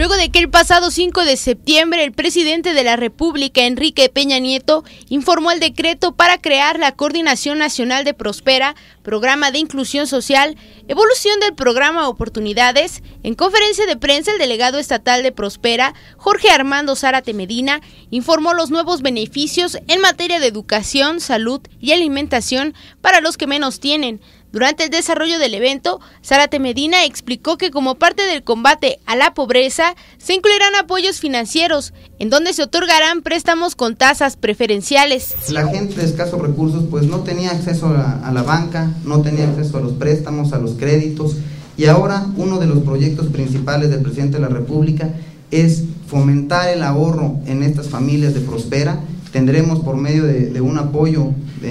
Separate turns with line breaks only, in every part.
luego de que el pasado 5 de septiembre el presidente de la República, Enrique Peña Nieto, informó el decreto para crear la Coordinación Nacional de Prospera, Programa de Inclusión Social, evolución del programa Oportunidades. En conferencia de prensa, el delegado estatal de Prospera, Jorge Armando Zárate Medina, informó los nuevos beneficios en materia de educación, salud y alimentación para los que menos tienen. Durante el desarrollo del evento, Zárate Medina explicó que como parte del combate a la pobreza, se incluirán apoyos financieros, en donde se otorgarán préstamos con tasas preferenciales.
La gente de escasos recursos pues no tenía acceso a la banca, no tenía acceso a los préstamos, a los créditos, y ahora uno de los proyectos principales del presidente de la República es fomentar el ahorro en estas familias de Prospera. Tendremos por medio de un apoyo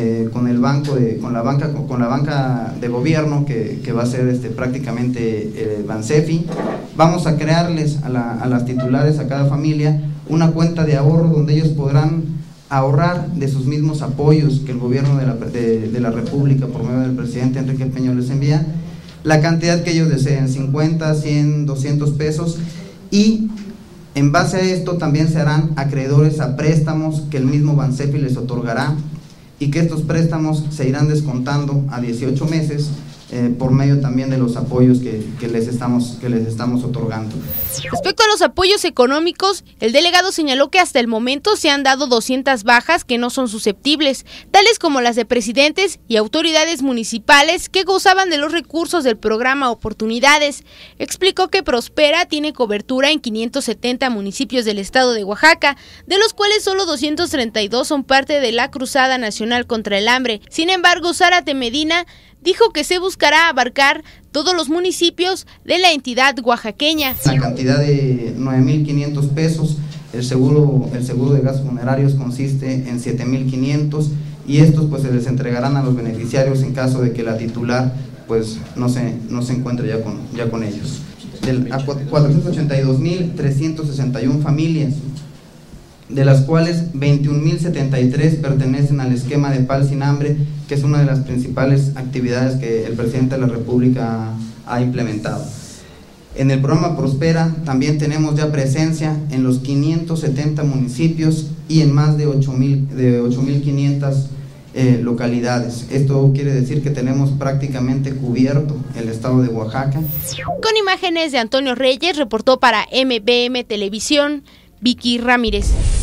con la banca de gobierno que va a ser prácticamente Bansefi. Vamos a crearles a las titulares, a cada familia, una cuenta de ahorro donde ellos podrán ahorrar de sus mismos apoyos que el gobierno de la República por medio del presidente Enrique Peña les envía, la cantidad que ellos deseen, 50, 100, 200 pesos, y en base a esto también se harán acreedores a préstamos que el mismo Bansefi les otorgará, y que estos préstamos se irán descontando a 18 meses por medio también de los apoyos que les estamos otorgando.
Respecto a los apoyos económicos, el delegado señaló que hasta el momento se han dado 200 bajas que no son susceptibles, tales como las de presidentes y autoridades municipales que gozaban de los recursos del programa Oportunidades. Explicó que Prospera tiene cobertura en 570 municipios del estado de Oaxaca, de los cuales solo 232 son parte de la Cruzada Nacional contra el Hambre. Sin embargo, Zárate Medina dijo que se buscará abarcar todos los municipios de la entidad oaxaqueña.
La cantidad de 9,500 pesos, el seguro de gastos funerarios consiste en 7,500, y estos pues se les entregarán a los beneficiarios en caso de que la titular pues no se encuentre ya con ellos. A 482,361 familias, de las cuales 21,073 pertenecen al esquema de Pal Sin Hambre, que es una de las principales actividades que el presidente de la República ha implementado. En el programa Prospera también tenemos ya presencia en los 570 municipios y en más de 8,500 localidades. Esto quiere decir que tenemos prácticamente cubierto el estado de Oaxaca.
Con imágenes de Antonio Reyes, reportó para MBM Televisión, Vicky Ramírez.